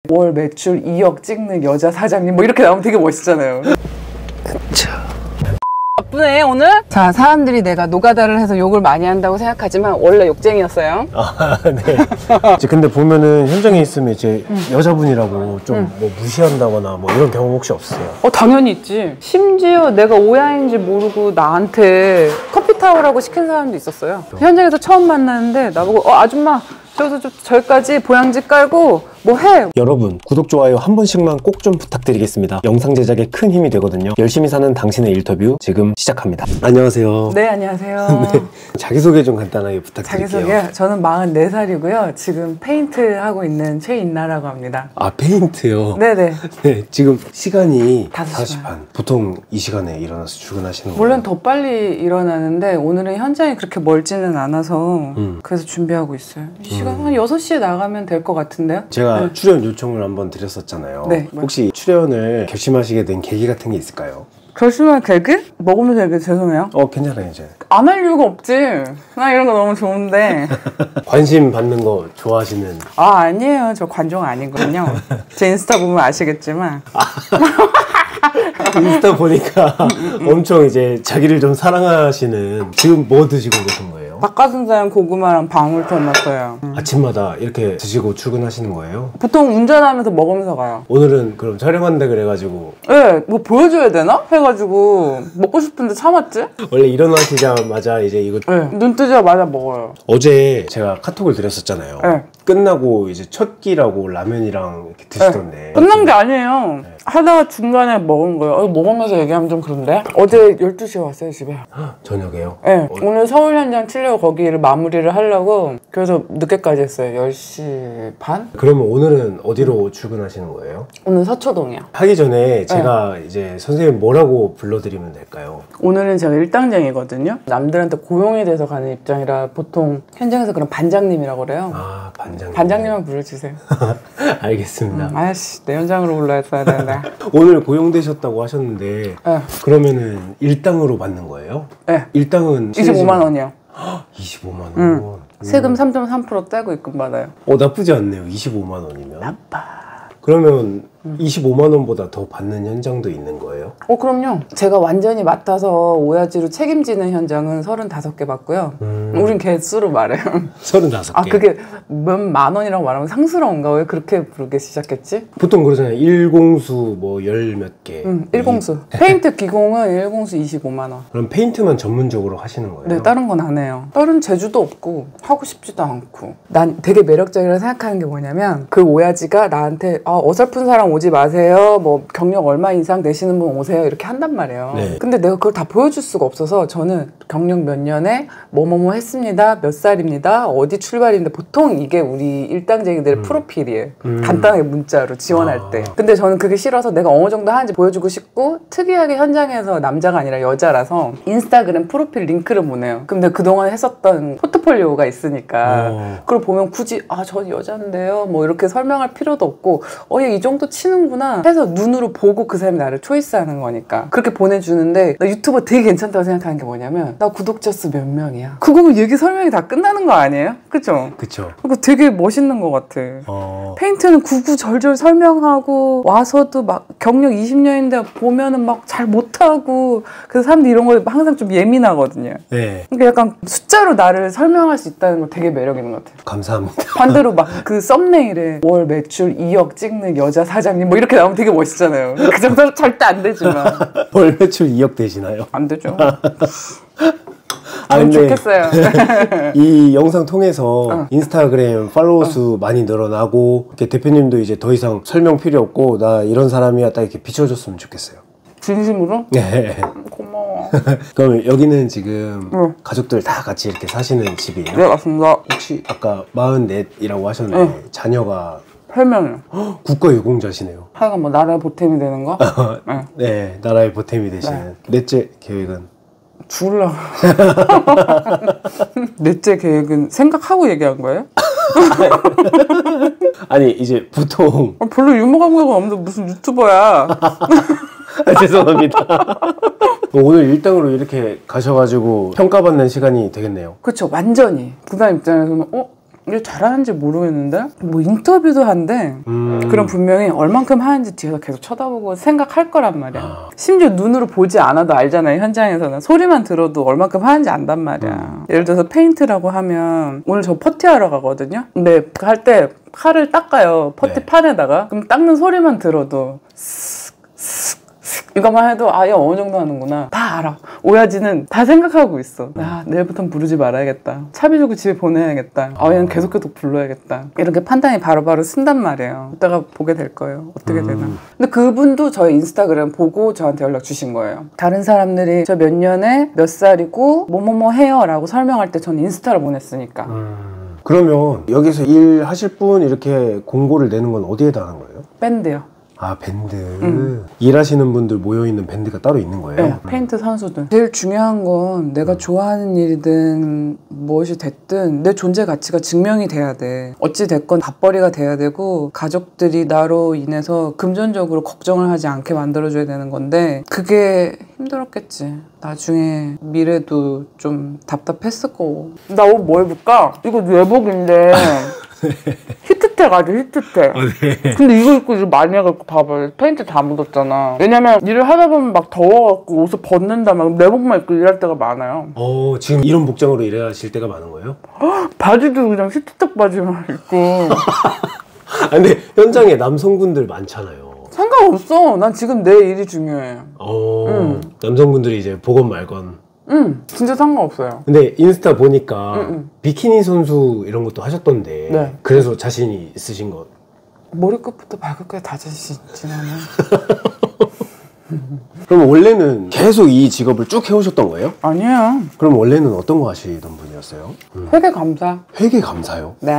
월 매출 2억 찍는 여자 사장님 뭐 이렇게 나오면 되게 멋있잖아요. 바쁘네 오늘? 자, 사람들이 내가 노가다를 해서 욕을 많이 한다고 생각하지만 원래 욕쟁이였어요. 아, 네. 이제 근데 보면은 현장에 있으면 이제 여자분이라고 좀 뭐 무시한다거나 뭐 이런 경험 혹시 없으세요? 당연히 있지. 심지어 내가 오야인지 모르고 나한테 커피 타오라고 시킨 사람도 있었어요. 현장에서 처음 만났는데 나보고 아줌마 저기까지 보양지 깔고 뭐 해. 여러분, 구독, 좋아요 한 번씩만 꼭 좀 부탁드리겠습니다. 영상 제작에 큰 힘이 되거든요. 열심히 사는 당신의 인터뷰 지금 시작합니다. 안녕하세요. 네, 안녕하세요. 네. 자기소개 좀 간단하게 부탁드릴게요. 자기소개? 저는 44살이고요. 지금 페인트 하고 있는 최인나라고 합니다. 아, 페인트요? 네네. 네, 지금 시간이 5시 반. 보통 이 시간에 일어나서 출근하시는 거예요? 물론 더 빨리 일어나는데 오늘은 현장이 그렇게 멀지는 않아서 그래서 준비하고 있어요. 이 시간 한 6시에 나가면 될 것 같은데요? 제가 출연 요청을 한번 드렸었잖아요. 네. 혹시 출연을 결심하시게 된 계기 같은 게 있을까요? 결심할 계획? 먹으면 되게 죄송해요. 괜찮아요, 이제. 안 할 이유가 없지. 나 이런 거 너무 좋은데. 관심 받는 거 좋아하시는? 아니에요. 저 관종 아니거든요. 제 인스타 보면 아시겠지만. 인스타 보니까 엄청 이제 자기를 좀 사랑하시는. 지금 뭐 드시고 계신 거예요? 닭가슴살 고구마랑 방울토마토요. 아침마다 이렇게 드시고 출근하시는 거예요? 보통 운전하면서 먹으면서 가요. 오늘은 그럼 촬영한다 그래가지고 네, 뭐 보여줘야 되나? 해가지고 먹고 싶은데 참았지? 원래 일어나시자마자 이제 이거 네, 눈 뜨자마자 먹어요. 어제 제가 카톡을 드렸었잖아요. 네. 끝나고 이제 첫 끼라고 라면이랑 이렇게 드시던데. 네. 끝난 게 아니에요. 하다가 중간에 먹은 거예요. 먹으면서 얘기하면 좀 그런데? 어제 12시에 왔어요, 집에. 저녁에요? 네. 오늘 서울 현장 치려고 거기를 마무리를 하려고 그래서 늦게까지 했어요. 10시 반? 그러면 오늘은 어디로 출근하시는 거예요? 오늘 서초동이요. 하기 전에 제가 이제 선생님 뭐라고 불러드리면 될까요? 오늘은 제가 일당쟁이거든요. 남들한테 고용이 돼서 가는 입장이라 보통 현장에서 그런 반장님이라고 그래요. 아, 반장님. 반장님만 불러주세요. 알겠습니다. 아이씨, 내 현장으로 불러했어야 되는데. 오늘 고용되셨다고 하셨는데 네. 그러면은 일당으로 받는 거예요? 네. 일당은 25만 원이요. 25만 원? 세금 3.3% 떼고 입금 받아요. 나쁘지 않네요. 25만 원이면. 나빠. 그러면 25만 원보다 더 받는 현장도 있는 거예요? 그럼요. 제가 완전히 맡아서 오야지로 책임지는 현장은 35개 받고요. 우린 개수로 말해요. 35개. 아, 그게 몇만 원이라고 말하면 상스러운가? 왜 그렇게 부르기 시작했지? 보통 그러잖아요. 1공수 뭐 열 몇 개. 1공수. 페인트 기공은 1공수 25만 원. 그럼 페인트만 전문적으로 하시는 거예요? 네, 다른 건 안 해요. 다른 재주도 없고 하고 싶지도 않고. 난 되게 매력적이라고 생각하는 게 뭐냐면 그 오야지가 나한테 어설픈 사람 오지 마세요. 뭐 경력 얼마 이상 되시는 분 오세요. 이렇게 한단 말이에요. 네. 근데 내가 그걸 다 보여줄 수가 없어서 저는 경력 몇 년에 뭐뭐뭐 했습니다. 몇 살입니다. 어디 출발인데 보통 이게 우리 일당쟁이들의 프로필이에요. 간단하게 문자로 지원할 때. 근데 저는 그게 싫어서 내가 어느 정도 하는지 보여주고 싶고 특이하게 현장에서 남자가 아니라 여자라서 인스타그램 프로필 링크를 보내요. 근데 그동안 했었던 포트폴리오가 있으니까 그걸 보면 굳이 전 여잔데요. 뭐 이렇게 설명할 필요도 없고 얘 이 정도 치는구나 해서 눈으로 보고 그 사람이 나를 초이스하는 거니까 그렇게 보내주는데 나 유튜버 되게 괜찮다고 생각하는 게 뭐냐면 나 구독자 수 몇 명이야. 그거면 얘기 설명이 다 끝나는 거 아니에요? 그쵸? 그쵸. 그거 되게 멋있는 것 같아. 페인트는 구구절절 설명하고 와서도 막 경력 20년인데 보면은 막 잘 못하고 그래서 사람들이 이런 거에 항상 좀 예민하거든요. 네. 그러니까 약간 숫자로 나를 설명할 수 있다는 거 되게 매력 있는 것 같아요. 감사합니다. 반대로 막 그 썸네일에 월 매출 2억 찍는 여자 사장님 뭐 이렇게 나오면 되게 멋있잖아요. 그 정도는 절대 안 되지만. 월 매출 2억 되시나요? 안 되죠. 근데 좋겠어요. 이 영상 통해서 인스타그램 팔로워 수 많이 늘어나고 이렇게 대표님도 이제 더 이상 설명 필요 없고 나 이런 사람이야 딱 이렇게 비춰줬으면 좋겠어요. 진심으로? 네. 고마워. 그럼 여기는 지금 가족들 다 같이 이렇게 사시는 집이에요? 네, 맞습니다. 혹시 아까 44이라고 하셨는데 자녀가 8명이요. 국가 유공자시네요. 하여간 뭐 나라의 보탬이 되는 거? 네, 나라의 보탬이 되시는. 넷째 계획은? 죽으려고. 넷째 계획은 생각하고 얘기한 거예요? 아니 이제 보통 별로 유머 감각은 없는데 무슨 유튜버야. 죄송합니다. 오늘 일당으로 이렇게 가셔가지고 평가받는 시간이 되겠네요. 그쵸, 완전히. 그 사람 입장에서는 일 잘하는지 모르겠는데 뭐 인터뷰도 한대. 그럼 분명히 얼만큼 하는지 뒤에서 계속 쳐다보고 생각할 거란 말이야. 심지어 눈으로 보지 않아도 알잖아요. 현장에서는 소리만 들어도 얼만큼 하는지 안단 말이야. 예를 들어서 페인트라고 하면 오늘 저 퍼티하러 가거든요. 근데 할 때 칼을 닦아요. 퍼티판에다가. 그럼 닦는 소리만 들어도 이거만 해도 얘 어느 정도 하는구나 다 알아. 오야지는 다 생각하고 있어. 내일부터는 부르지 말아야겠다. 차비 주고 집에 보내야겠다. 얘는 계속 불러야겠다. 이렇게 판단이 바로바로 쓴단 말이에요. 이따가 보게 될 거예요. 어떻게 되나. 근데 그분도 저희 인스타그램 보고 저한테 연락 주신 거예요. 다른 사람들이 저 몇 년에 몇 살이고 뭐뭐뭐 해요 라고 설명할 때 저는 인스타를 보냈으니까. 그러면 여기서 일하실 분 이렇게 공고를 내는 건 어디에다 하는 거예요? 밴드요. 밴드. 일하시는 분들 모여있는 밴드가 따로 있는 거예요? 네, 페인트 선수들. 제일 중요한 건 내가 좋아하는 일이든 무엇이 됐든 내 존재 가치가 증명이 돼야 돼. 어찌 됐건 밥벌이가 돼야 되고 가족들이 나로 인해서 금전적으로 걱정을 하지 않게 만들어줘야 되는 건데 그게 힘들었겠지. 나중에 미래도 좀 답답했을 거고. 나 옷 뭐 입을까? 이거 내복인데 히트텍 아주 히트텍. 네. 근데 이거 입고 일 많이 해갖고 봐봐. 페인트 다 묻었잖아. 왜냐면 일을 하다 보면 막 더워갖고 옷을 벗는다 막 내복만 입고 일할 때가 많아요. 지금 이런 복장으로 일하실 때가 많은 거예요? 바지도 그냥 히트텍 바지만 입고. 근데 현장에 남성분들 많잖아요. 상관없어. 난 지금 내 일이 중요해. 남성분들이 이제 보건 말건. 진짜 상관없어요. 근데 인스타 보니까 비키니 선수 이런 것도 하셨던데. 네. 그래서 자신이 있으신 것. 머리끝부터 발끝까지 다 자신 있지 나는. 그럼 원래는 계속 이 직업을 쭉 해오셨던 거예요? 아니에요. 그럼 원래는 어떤 거 하시던 분이었어요? 회계감사. 회계감사요? 네.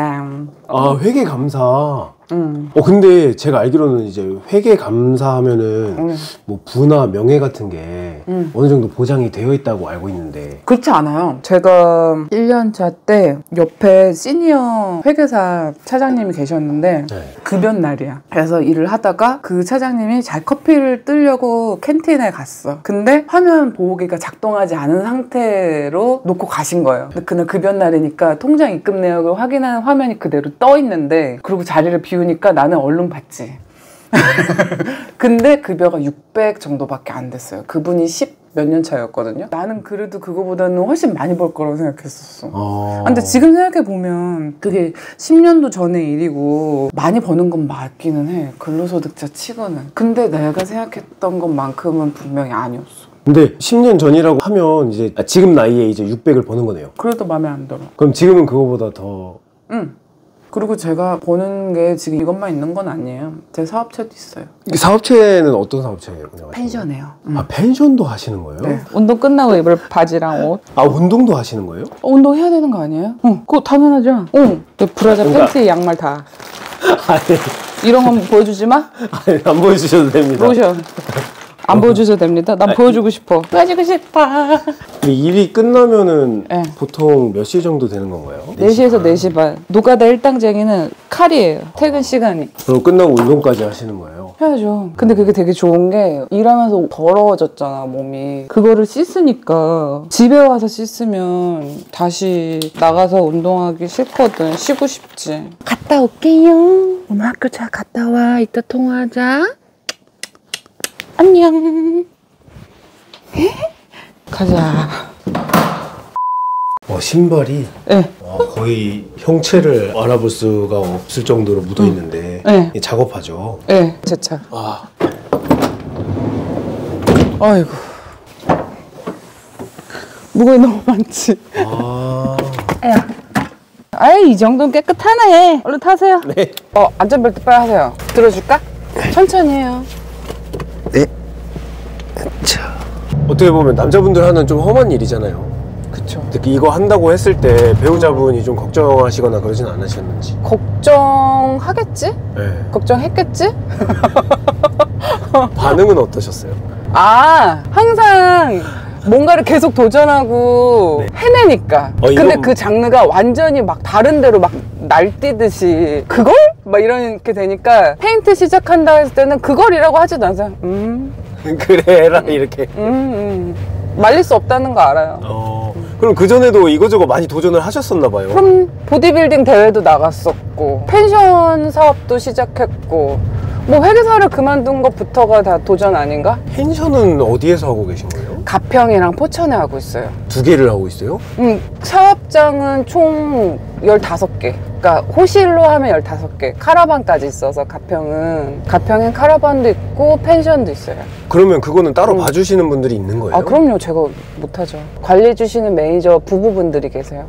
회계감사. 근데 제가 알기로는 이제 회계감사 하면은 뭐 부나 명예 같은 게 어느 정도 보장이 되어 있다고 알고 있는데. 그렇지 않아요. 제가 1년차 때 옆에 시니어 회계사 차장님이 계셨는데 급여 날이야. 그래서 일을 하다가 그 차장님이 잘 커피를 뜨려고 캔틴에 갔어. 근데 화면 보호기가 작동하지 않은 상태로 놓고 가신 거예요. 근데 그날 급여 날이니까 통장 입금 내역을 확인하는 화면이 그대로 떠 있는데 그리고 자리를 비우니까 나는 얼른 봤지. 근데 급여가 600 정도밖에 안 됐어요. 그분이 10 몇 년 차였거든요. 나는 그래도 그거보다는 훨씬 많이 벌 거라고 생각했었어. 근데 지금 생각해보면 그게 10년도 전의 일이고 많이 버는 건 맞기는 해. 근로소득자 치고는. 근데 내가 생각했던 것만큼은 분명히 아니었어. 근데 10년 전이라고 하면 이제 지금 나이에 이제 600을 버는 거네요. 그래도 마음에 안 들어. 그럼 지금은 그거보다 더. 그리고 제가 버는 게 지금 이것만 있는 건 아니에요. 제 사업체도 있어요. 사업체는 어떤 사업체예요? 펜션이에요. 펜션도 하시는 거예요? 네. 운동 끝나고 입을 바지랑 옷. 운동도 하시는 거예요? 운동 해야 되는 거 아니에요? 그거 당연하죠. 브라자, 팬티, 양말 다. 이런 건 보여주지 마? 안 보여주셔도 됩니다. 로션. 안 보여주셔도 됩니다. 난 보여주고 싶어. 보여주고 싶어. 일이 끝나면은 네. 보통 몇 시 정도 되는 건가요? 4시에서 4시 반. 노가다 일당쟁이는 칼이에요. 퇴근 시간이. 그럼 끝나고 운동까지 하시는 거예요? 해야죠. 근데 그게 되게 좋은 게 일하면서 더러워졌잖아 몸이. 그거를 씻으니까 집에 와서 씻으면 다시 나가서 운동하기 싫거든. 쉬고 싶지. 갔다 올게요. 오늘 학교 잘 갔다 와. 이따 통화하자. 안녕. 가자. 신발이 네. 거의 형체를 알아볼 수가 없을 정도로 묻어 있는데 네. 작업하죠. 네, 제 차. 아이고. 무거이 너무 많지. 야. 아이, 이 정도는 깨끗하네. 얼른 타세요. 네. 안전벨트 빨리 하세요. 들어줄까? 천천히 해요. 네. 자. 어떻게 보면 남자분들 하는 좀 험한 일이잖아요. 그쵸. 특히 이거 한다고 했을 때 배우자분이 좀 걱정하시거나 그러진 않으셨는지. 걱정하겠지? 네. 걱정했겠지? 반응은 어떠셨어요? 항상 뭔가를 계속 도전하고 헤매니까. 근데 그 장르가 완전히 막 다른 데로 막 날뛰듯이 그걸? 막 이렇게 되니까 페인트 시작한다 했을 때는 그걸이라고 하지도 않아요. 그래라 이렇게. 말릴 수 없다는 거 알아요. 그럼 그전에도 이거저거 많이 도전을 하셨었나 봐요. 그럼 보디빌딩 대회도 나갔었고 펜션 사업도 시작했고 뭐 회계사를 그만둔 것부터가 다 도전 아닌가? 펜션은 어디에서 하고 계신 거예요? 가평이랑 포천에 하고 있어요. 두 개를 하고 있어요? 사업장은 총 15개. 그러니까 호실로 하면 15개. 카라반까지 있어서 가평엔 카라반도 있고 펜션도 있어요. 그러면 그거는 따로 봐주시는 분들이 있는 거예요? 아, 그럼요. 제가 못하죠. 관리해주시는 매니저 부부분들이 계세요.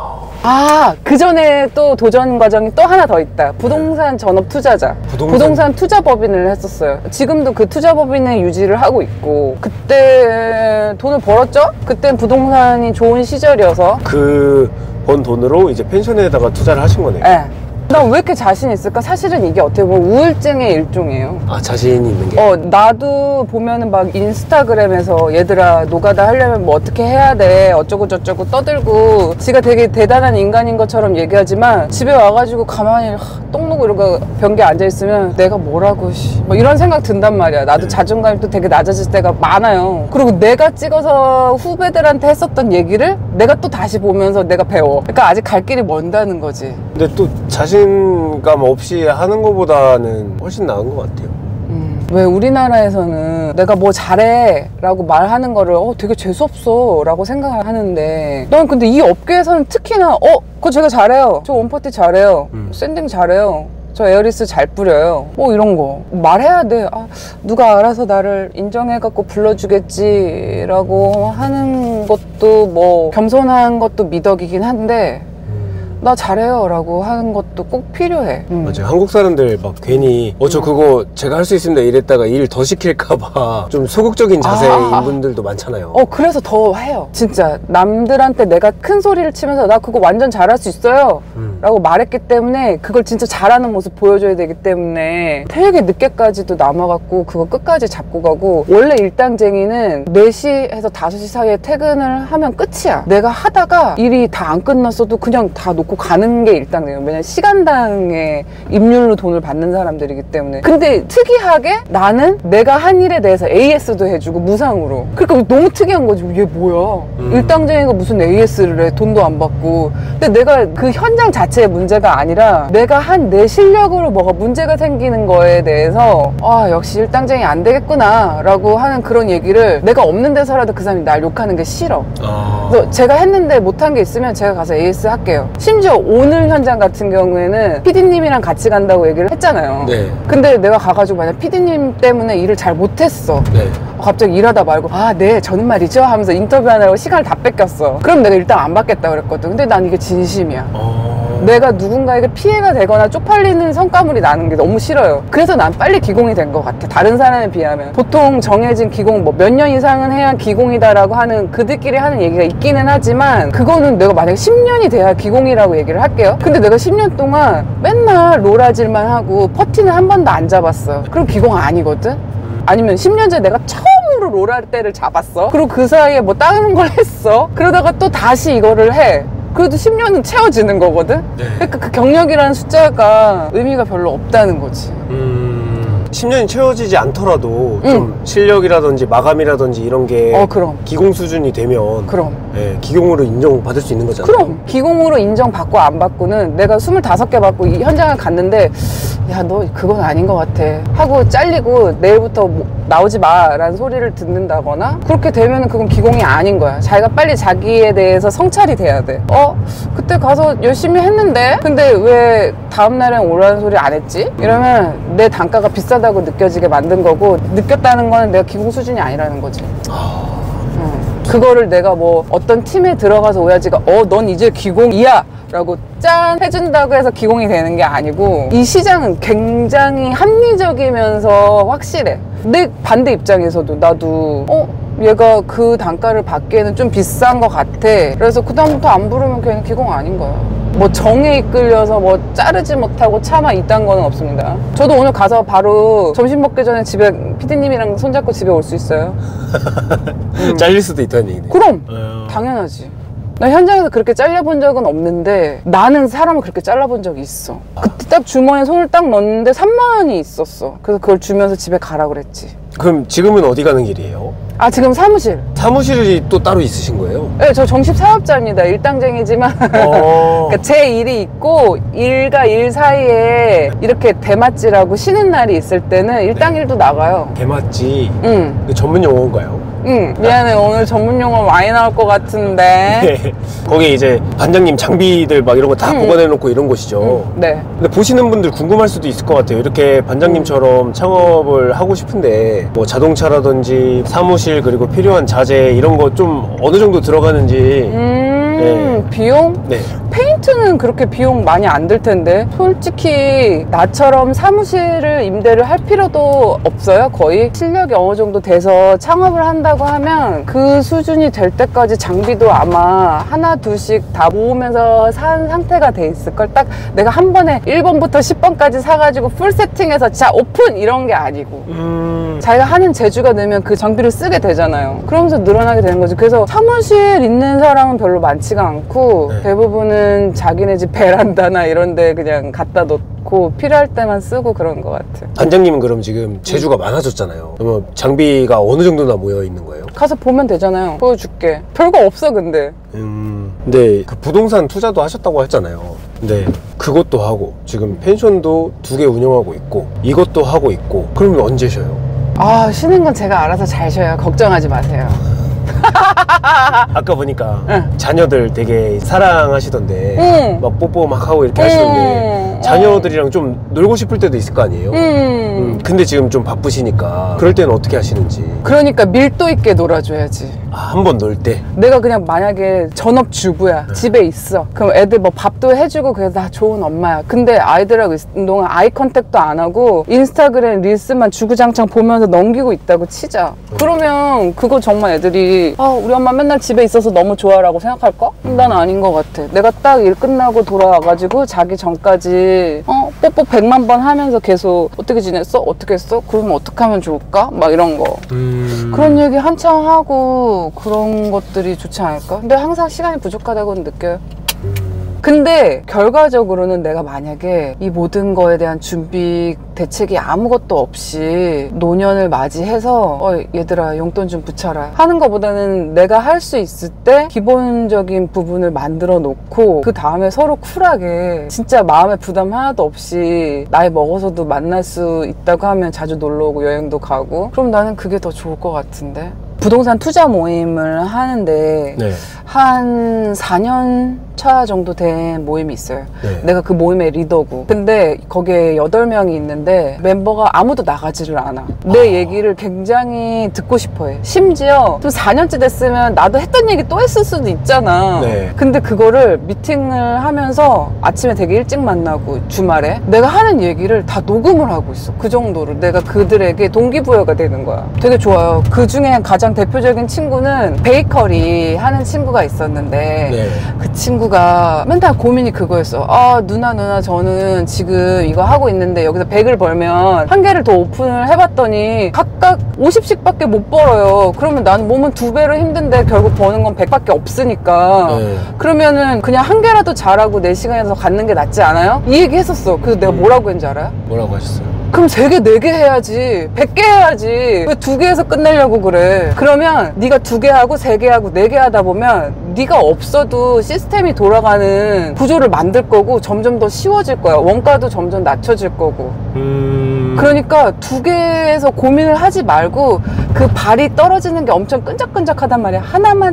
그 전에 또 도전 과정이 또 하나 더 있다. 부동산 전업 투자자. 부동산 투자법인을 했었어요. 지금도 그 투자법인을 유지를 하고 있고, 그때 돈을 벌었죠? 그땐 부동산이 좋은 시절이어서. 그 번 돈으로 이제 펜션에다가 투자를 하신 거네요. 네. 난 왜 이렇게 자신 있을까? 사실은 이게 어떻게 보면 우울증의 일종이에요. 아, 자신이 있는 게? 나도 보면은 막 인스타그램에서 얘들아 노가다 하려면 뭐 어떻게 해야 돼 어쩌고 저쩌고 떠들고 지가 되게 대단한 인간인 것처럼 얘기하지만 집에 와가지고 가만히 똥 누고 이러고 변기에 앉아있으면 내가 뭐라고 뭐 이런 생각 든단 말이야. 나도 자존감이 또 되게 낮아질 때가 많아요. 그리고 내가 찍어서 후배들한테 했었던 얘기를 내가 또 다시 보면서 내가 배워. 그러니까 아직 갈 길이 먼다는 거지. 근데 또 자신감 없이 하는 것보다는 훨씬 나은 것 같아요. 왜 우리나라에서는 내가 뭐 잘해 라고 말하는 거를 되게 재수없어 라고 생각하는데 난 근데 이 업계에서는 특히나 그거 제가 잘해요. 저 원퍼티 잘해요. 샌딩 잘해요. 저 에어리스 잘 뿌려요. 뭐 이런 거 말해야 돼. 누가 알아서 나를 인정해갖고 불러주겠지라고 하는 것도 뭐 겸손한 것도 미덕이긴 한데 나 잘해요 라고 하는 것도 꼭 필요해. 맞아요. 한국 사람들 막 괜히 저 그거 제가 할 수 있습니다 이랬다가 일 더 시킬까봐 좀 소극적인 자세인 분들도 많잖아요. 그래서 더 해요. 진짜 남들한테 내가 큰 소리를 치면서 나 그거 완전 잘할 수 있어요 라고 말했기 때문에 그걸 진짜 잘하는 모습 보여줘야 되기 때문에 되게 늦게까지도 남아갖고 그거 끝까지 잡고 가고. 원래 일당쟁이는 4시에서 5시 사이에 퇴근을 하면 끝이야. 내가 하다가 일이 다 안 끝났어도 그냥 다 놓고 가는 게 일당쟁이에요. 왜냐면 시간당의 임률로 돈을 받는 사람들이기 때문에. 근데 특이하게 나는 내가 한 일에 대해서 AS도 해주고 무상으로. 그러니까 너무 특이한 거지. 얘 뭐야. 일당쟁이가 무슨 AS를 해. 돈도 안 받고. 근데 내가 그 현장 자체의 문제가 아니라 내가 한 내 실력으로 뭐가 문제가 생기는 거에 대해서 역시 일당쟁이 안 되겠구나 라고 하는 그런 얘기를 내가 없는 데서라도 그 사람이 날 욕하는 게 싫어. 그래서 제가 했는데 못한 게 있으면 제가 가서 AS 할게요. 심지어 오늘 현장 같은 경우에는 PD님이랑 같이 간다고 얘기를 했잖아요. 네. 근데 내가 가가지고 만약 PD님 때문에 일을 잘 못했어. 네. 갑자기 일하다 말고 네 저는 말이죠 하면서 인터뷰하느라고 시간을 다 뺏겼어. 그럼 내가 일단 안 받겠다 그랬거든. 근데 난 이게 진심이야. 내가 누군가에게 피해가 되거나 쪽팔리는 성과물이 나는 게 너무 싫어요. 그래서 난 빨리 기공이 된 것 같아. 다른 사람에 비하면. 보통 정해진 기공 뭐 몇 년 이상은 해야 기공이다라고 하는 그들끼리 하는 얘기가 있기는 하지만 그거는 내가 만약에 10년이 돼야 기공이라고 얘기를 할게요. 근데 내가 10년 동안 맨날 롤아질만 하고 퍼티는 한 번도 안 잡았어. 그럼 기공 아니거든? 아니면 10년 전에 내가 처음으로 롤할 때를 잡았어. 그리고 그 사이에 뭐 다른 걸 했어. 그러다가 또 다시 이거를 해. 그래도 10년은 채워지는 거거든? 네. 그러니까 그 경력이라는 숫자가 의미가 별로 없다는 거지. 10년이 채워지지 않더라도 좀 실력이라든지 마감이라든지 이런 게 그럼. 기공 수준이 되면 그럼. 기공으로 인정받을 수 있는 거잖아요. 그럼 기공으로 인정받고 안 받고는 내가 25개 받고 이 현장을 갔는데 야 너 그건 아닌 것 같아 하고 잘리고 내일부터 나오지 마 라는 소리를 듣는다거나 그렇게 되면 그건 기공이 아닌 거야. 자기가 빨리 자기에 대해서 성찰이 돼야 돼. 그때 가서 열심히 했는데 근데 왜 다음날엔 오라는 소리 안 했지? 이러면 내 단가가 비싸다고 느껴지게 만든 거고 느꼈다는 거는 내가 기공 수준이 아니라는 거지. 그거를 내가 뭐 어떤 팀에 들어가서 오야지가 넌 이제 기공이야 라고 짠 해준다고 해서 기공이 되는 게 아니고 이 시장은 굉장히 합리적이면서 확실해. 내 반대 입장에서도 나도 얘가 그 단가를 받기에는 좀 비싼 것 같아. 그래서 그 다음부터 안 부르면 걔는 기공 아닌 거야. 뭐 정에 이끌려서 뭐 자르지 못하고 참아 이딴 거는 없습니다. 저도 오늘 가서 바로 점심 먹기 전에 집에 PD님이랑 손잡고 집에 올 수 있어요. 잘릴 수도 있다는 얘기네. 그럼 당연하지. 나 현장에서 그렇게 잘려본 적은 없는데 나는 사람을 그렇게 잘라본 적이 있어. 그때 딱 주머니에 손을 딱 넣었는데 3만 원이 있었어. 그래서 그걸 주면서 집에 가라 그랬지. 그럼 지금은 어디 가는 길이에요? 아, 지금 사무실. 사무실이 또 따로 있으신 거예요? 네, 저 정식 사업자입니다. 일당쟁이지만 그러니까 제 일이 있고 일과 일 사이에 이렇게 대맛질하고 쉬는 날이 있을 때는 일당일도 나가요. 대맛지. 응. 전문 용어인가요? 응. 미안해, 오늘 전문 용어 많이 나올 것 같은데. 네. 거기 이제 반장님 장비들 막 이런 거 다 보관해 놓고 이런 곳이죠. 네. 근데 보시는 분들 궁금할 수도 있을 것 같아요. 이렇게 반장님처럼 창업을 하고 싶은데 뭐 자동차라든지 사무실 그리고 필요한 자재 이런 거 좀 어느 정도 들어가는지. 네. 비용? 네. 페인트는 그렇게 비용 많이 안 들 텐데 솔직히 나처럼 사무실을 임대를 할 필요도 없어요. 거의 실력이 어느 정도 돼서 창업을 한다고 하면 그 수준이 될 때까지 장비도 아마 하나 둘씩 다 모으면서 산 상태가 돼 있을걸. 딱 내가 한 번에 1번부터 10번까지 사가지고 풀 세팅해서 자 오픈 이런 게 아니고 자기가 하는 재주가 늘면 그 장비를 쓰게 되잖아요. 그러면서 늘어나게 되는 거지. 그래서 사무실 있는 사람은 별로 많지가 않고 네. 대부분은 자기네 집 베란다나 이런 데 그냥 갖다 놓고 필요할 때만 쓰고 그런 것 같아. 반장님은 그럼 지금 재주가 많아졌잖아요. 그러면 장비가 어느 정도나 모여 있는 거예요? 가서 보면 되잖아요. 보여줄게. 별거 없어 근데. 근데 그 부동산 투자도 하셨다고 했잖아요. 근데 그것도 하고 지금 펜션도 2개 운영하고 있고 이것도 하고 있고 그러면 언제 쉬어요? 아, 쉬는 건 제가 알아서 잘 쉬어요. 걱정하지 마세요. 아까 보니까 응. 자녀들 되게 사랑하시던데 응. 막 뽀뽀 막 하고 이렇게 하시던데 자녀들이랑 좀 놀고 싶을 때도 있을 거 아니에요? 근데 지금 좀 바쁘시니까 그럴 때는 어떻게 하시는지. 그러니까 밀도 있게 놀아줘야지. 한 번 놀 때? 내가 그냥 만약에 전업주부야. 집에 있어. 그럼 애들 뭐 밥도 해주고 그래서 나 좋은 엄마야. 근데 아이들하고 있는 동안 아이 컨택도 안 하고 인스타그램 릴스만 주구장창 보면서 넘기고 있다고 치자. 그러면 그거 정말 애들이 아, 우리 엄마 맨날 집에 있어서 너무 좋아라고 생각할까? 난 아닌 것 같아. 내가 딱 일 끝나고 돌아와가지고 자기 전까지 뽀뽀 100만 번 하면서 계속 어떻게 지냈어? 어떻게 했어? 그러면 어떻게 하면 좋을까? 막 이런 거. 그런 얘기 한참 하고 그런 것들이 좋지 않을까? 근데 항상 시간이 부족하다고는 느껴요. 근데 결과적으로는 내가 만약에 이 모든 거에 대한 준비 대책이 아무것도 없이 노년을 맞이해서 얘들아 용돈 좀 붙여라 하는 것보다는 내가 할 수 있을 때 기본적인 부분을 만들어 놓고 그 다음에 서로 쿨하게 진짜 마음의 부담 하나도 없이 나이 먹어서도 만날 수 있다고 하면 자주 놀러 오고 여행도 가고 그럼 나는 그게 더 좋을 것 같은데. 부동산 투자 모임을 하는데 네. 한 4년 차 정도 된 모임이 있어요. 네. 내가 그 모임의 리더고. 근데 거기에 8명이 있는데 멤버가 아무도 나가지를 않아. 내 얘기를 굉장히 듣고 싶어해. 심지어 좀 4년째 됐으면 나도 했던 얘기 또 했을 수도 있잖아. 네. 근데 그거를 미팅을 하면서 아침에 되게 일찍 만나고 주말에 내가 하는 얘기를 다 녹음을 하고 있어. 그 정도로 내가 그들에게 동기부여가 되는 거야. 되게 좋아요. 그 중에 가장 대표적인 친구는 베이커리 하는 친구가 있었는데 네. 그 친구가 맨날 고민이 그거였어. 아 누나 저는 지금 이거 하고 있는데 여기서 100을 벌면 한 개를 더 오픈을 해봤더니 각각 50씩 밖에 못 벌어요. 그러면 나는 몸은 2배로 힘든데 결국 버는 건 100밖에 없으니까 네. 그러면은 그냥 한 개라도 잘하고 4시간에서 갖는 게 낫지 않아요? 이 얘기 했었어. 그래서 내가 뭐라고 했는지 알아요? 뭐라고 하셨어요? 그럼 3개, 4개 해야지. 100개 해야지. 왜 2개에서 끝내려고 그래? 그러면 네가 2개 하고 3개 하고 4개 하다 보면 네가 없어도 시스템이 돌아가는 구조를 만들 거고 점점 더 쉬워질 거야. 원가도 점점 낮춰질 거고. 그러니까 2개에서 고민을 하지 말고 그 발이 떨어지는 게 엄청 끈적끈적하단 말이야. 하나만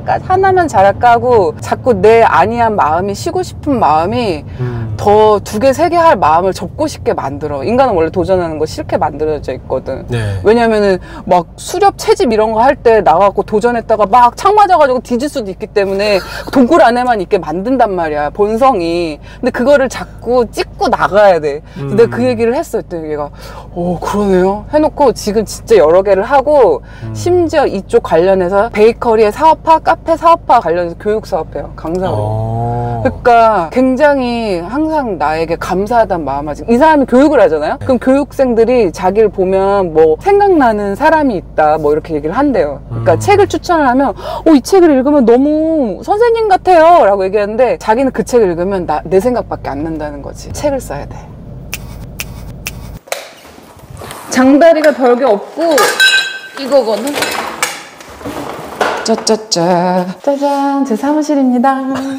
잘할까 하고 자꾸 내 안이한 마음이 쉬고 싶은 마음이 더 2개, 3개 할 마음을 접고 싶게 만들어. 인간은 원래 도전하는 거 싫게 만들어져 있거든. 네. 왜냐면은 막 수렵 채집 이런 거 할 때 나가고 도전했다가 막 창 맞아가지고 뒤질 수도 있기 때문에 동굴 안에만 있게 만든단 말이야. 본성이. 근데 그거를 자꾸 찍고 나가야 돼. 근데 그 얘기를 했어. 그때 얘가 그러네요. 해놓고 지금 진짜 여러 개를 하고 심지어 이쪽 관련해서 베이커리의 사업화, 카페 사업화 관련해서 교육 사업해요. 강사로. 그러니까 굉장히 항상 나에게 감사하다는 마음하지. 이 사람이 교육을 하잖아요. 그럼 교육생들이 자기를 보면 뭐 생각나는 사람이 있다 뭐 이렇게 얘기를 한대요. 그러니까 책을 추천을 하면 이 책을 읽으면 너무 선생님 같아요 라고 얘기하는데 자기는 그 책을 읽으면 내 생각밖에 안 난다는 거지. 책을 써야 돼. 장다리가 별게 없고 이거거든. 짜짜짜 짜잔 제 사무실입니다.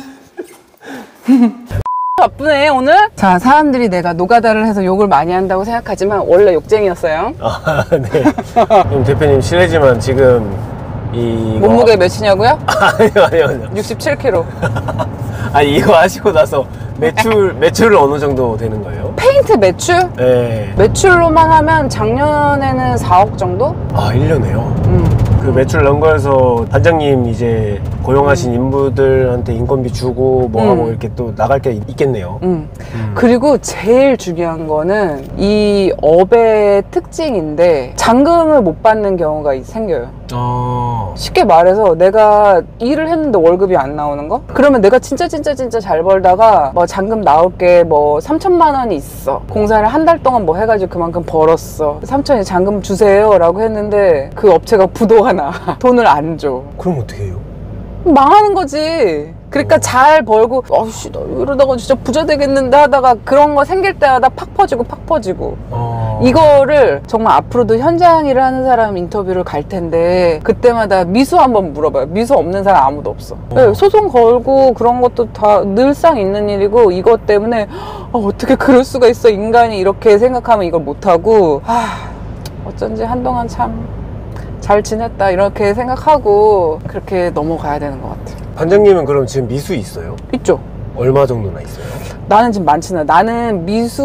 바쁘네 오늘. 자, 사람들이 내가 노가다를 해서 욕을 많이 한다고 생각하지만 원래 욕쟁이였어요. 아, 네. 그럼 대표님 실례지만 지금 몸무게 몇이냐고요? 아니요. 67kg. 아니 이거 하시고 나서 매출은 어느 정도 되는 거예요? 페인트 매출? 네. 매출로만 하면 작년에는 4억 정도? 아, 1년에요? 그 매출 난 거에서 반장님 이제 고용하신 인부들한테 인건비 주고 뭐하고 이렇게 또 나갈 게 있겠네요. 그리고 제일 중요한 거는 이 업의 특징인데 잔금을 못 받는 경우가 생겨요. 쉽게 말해서 내가 일을 했는데 월급이 안 나오는 거? 그러면 내가 진짜 잘 벌다가 뭐 잔금 나올 게 뭐 3천만 원이 있어. 공사를 한 달 동안 뭐 해가지고 그만큼 벌었어. 3천이 잔금 주세요 라고 했는데 그 업체가 부도가 나. 돈을 안 줘. 그럼 어떻게 해요? 망하는 거지. 그러니까 잘 벌고 아씨 나 이러다가 진짜 부자 되겠는데 하다가 그런 거 생길 때마다 팍 퍼지고 이거를 정말 앞으로도 현장 일을 하는 사람 인터뷰를 갈 텐데 그때마다 미수 한번 물어봐요. 미수 없는 사람 아무도 없어. 네, 소송 걸고 그런 것도 다 늘상 있는 일이고 이것 때문에 어떻게 그럴 수가 있어 인간이 이렇게 생각하면 이걸 못하고 어쩐지 한동안 참 잘 지냈다 이렇게 생각하고 그렇게 넘어가야 되는 것 같아요. 반장님은 그럼 지금 미수 있어요? 있죠. 얼마 정도나 있어요? 나는 지금 많진 않아. 나는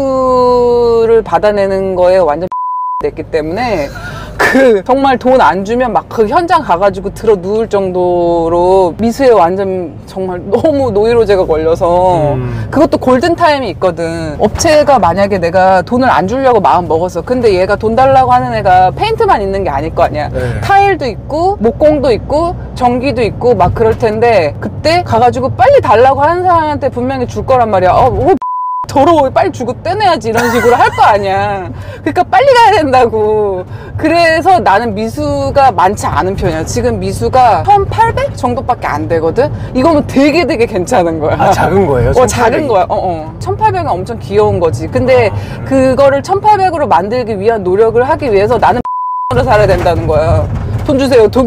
미수를 받아내는 거에 완전 냈기 때문에 정말 돈 안 주면 막 그 현장 가가지고 들어 누울 정도로 미수에 완전 정말 너무 노이로제가 걸려서 그것도 골든타임이 있거든. 업체가 만약에 내가 돈을 안 주려고 마음 먹었어. 근데 얘가 돈 달라고 하는 애가 페인트만 있는 게 아닐 거 아니야. 네. 타일도 있고 목공도 있고 전기도 있고 막 그럴 텐데 그때 가가지고 빨리 달라고 하는 사람한테 분명히 줄 거란 말이야. 더러워 빨리 주고 떼내야지 이런 식으로 할 거 아니야. 그러니까 빨리 가야 된다고. 그래서 나는 미수가 많지 않은 편이야. 지금 미수가 1800 정도밖에 안 되거든. 이거는 되게 괜찮은 거야. 아, 작은 거예요? 작은 거야. 1800은 엄청 귀여운 거지. 근데 그거를 1800으로 만들기 위한 노력을 하기 위해서 나는 로 살아야 된다는 거야. 돈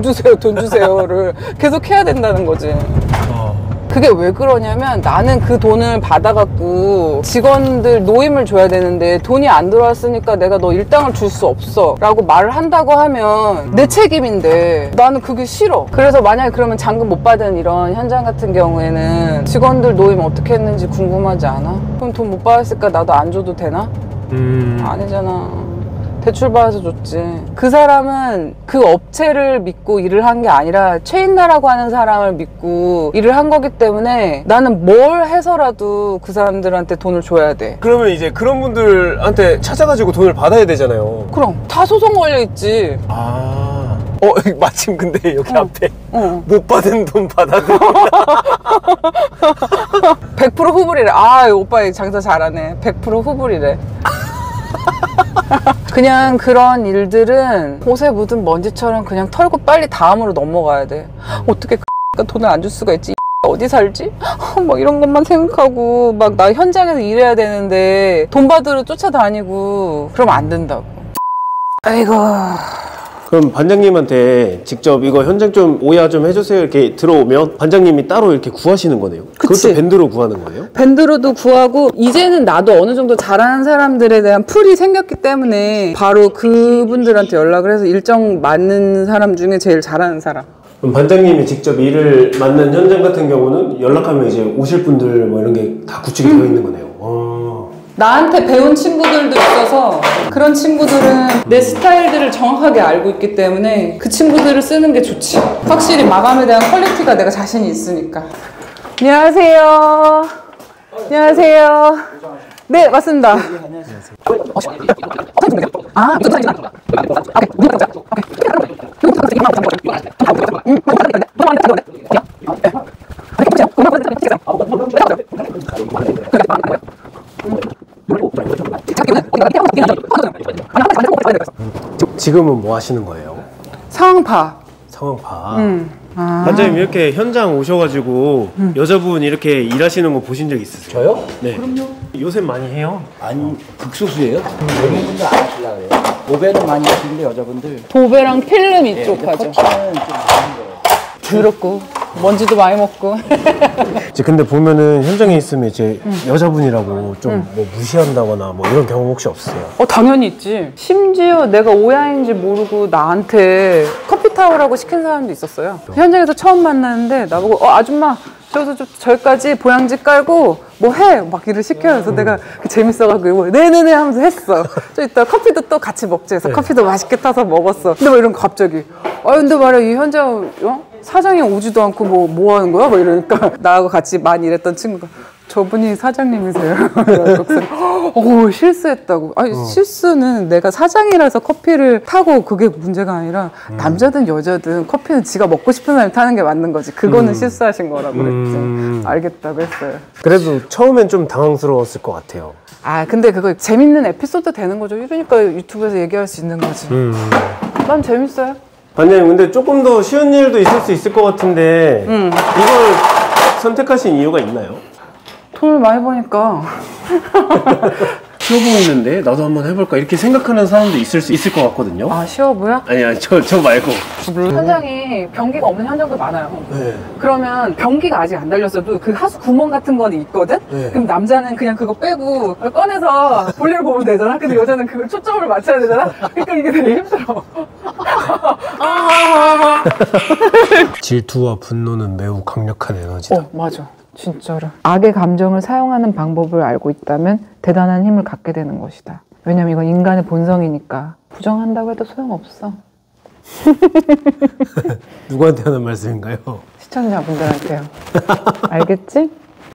주세요를 계속 해야 된다는 거지. 그게 왜 그러냐면 나는 그 돈을 받아갖고 직원들 노임을 줘야 되는데 돈이 안 들어왔으니까 내가 너 일당을 줄 수 없어 라고 말을 한다고 하면 내 책임인데 나는 그게 싫어. 그래서 만약에 그러면 잔금 못 받은 이런 현장 같은 경우에는 직원들 노임 어떻게 했는지 궁금하지 않아? 그럼 돈 못 받았으니까 나도 안 줘도 되나? 아니잖아. 대출 받아서 줬지. 그 사람은 그 업체를 믿고 일을 한 게 아니라 최인나라고 하는 사람을 믿고 일을 한 거기 때문에 나는 뭘 해서라도 그 사람들한테 돈을 줘야 돼. 그러면 이제 그런 분들한테 찾아가지고 돈을 받아야 되잖아요. 그럼 다 소송 걸려있지. 마침 근데 여기 앞에 못 받은 돈 받아도 100% 후불이래. 오빠 장사 잘하네. 100% 후불이래. 그냥 그런 일들은 옷에 묻은 먼지처럼 그냥 털고 빨리 다음으로 넘어가야 돼. 어떻게 돈을 안 줄 수가 있지? 어디 살지? 막 이런 것만 생각하고 막 나 현장에서 일해야 되는데 돈 받으러 쫓아다니고 그러면 안 된다고. 아이고. 그럼 반장님한테 직접 이거 현장 좀 오야 좀 해주세요 이렇게 들어오면 반장님이 따로 이렇게 구하시는 거네요? 그치. 그것도 밴드로 구하는 거예요? 밴드로도 구하고 이제는 나도 어느 정도 잘하는 사람들에 대한 풀이 생겼기 때문에 바로 그분들한테 연락을 해서 일정 맞는 사람 중에 제일 잘하는 사람. 그럼 반장님이 직접 일을 맡는 현장 같은 경우는 연락하면 이제 오실 분들 뭐 이런 게 다 구축이 되어 있는 거네요. 나한테 배운 친구들도 있어서 그런 친구들은 내 스타일들을 정확하게 알고 있기 때문에 그 친구들을 쓰는 게 좋지. 확실히 마감에 대한 퀄리티가 내가 자신이 있으니까. 안녕하세요. 안녕하세요. 네, 맞습니다. 지금은 뭐 하시는 거예요? 상황파. 상황파. 반장님 이렇게 현장 오셔가지고 여자분 이렇게 일하시는 거 보신 적 있으세요? 저요? 네. 그럼요. 요새 많이 해요. 아니 극소수예요. 여성분들 안 하시려고 해요. 도배는 많이 하시는데 여자분들. 도배랑 필름 이쪽 하죠. 터치는 좀 다른 거예요. 더럽고 먼지도 많이 먹고. 이제 근데 보면은 현장에 있으면 이제 여자분이라고 좀 뭐 무시한다거나 뭐 이런 경험 혹시 없으세요? 당연히 있지. 심지어 내가 오야인지 모르고 나한테 커피 타오라고 시킨 사람도 있었어요. 현장에서 처음 만났는데 나보고 아줌마 저기까지 보양지 깔고 뭐 해! 막 일을 시켜요. 그래서 내가 재밌어가지고 네네네 하면서 했어. 좀 이따 커피도 또 같이 먹지. 해서 커피도 맛있게 타서 먹었어. 근데 뭐 이런 거 갑자기 근데 말이야 이 현장 사장이 오지도 않고 뭐 하는 거야? 막 이러니까 나하고 같이 많이 일했던 친구가 저분이 사장님이세요. 그래서 실수했다고. 실수는 내가 사장이라서 커피를 타고 그게 문제가 아니라 남자든 여자든 커피는 지가 먹고 싶은 사람이 타는 게 맞는 거지. 그거는 실수하신 거라고 그랬지. 알겠다고 했어요. 그래도 처음엔 좀 당황스러웠을 것 같아요. 근데 그거 재밌는 에피소드 되는 거죠. 그러니까 유튜브에서 얘기할 수 있는 거지. 난 재밌어요. 반장님 근데 조금 더 쉬운 일도 있을 수 있을 것 같은데 이걸 선택하신 이유가 있나요? 돈을 많이 버니까. 쉬워 보이는데 나도 한번 해볼까 이렇게 생각하는 사람도 있을 수 있을 것 같거든요. 쉬워 보여? 아니야 저 말고. 현장이 변기가 없는 현장도 많아요. 네. 그러면 변기가 아직 안 달렸어도 그 하수 구멍 같은 거는 있거든? 네. 그럼 남자는 그냥 그거 빼고 꺼내서 볼일 보면 되잖아. 근데 여자는 그걸 초점을 맞춰야 되잖아. 그러니까 이게 되게 힘들어. 질투와 분노는 매우 강력한 에너지다. 맞아. 진짜로. 악의 감정을 사용하는 방법을 알고 있다면 대단한 힘을 갖게 되는 것이다. 왜냐면 이건 인간의 본성이니까. 부정한다고 해도 소용없어. 누구한테 하는 말씀인가요? 시청자분들한테요. 알겠지?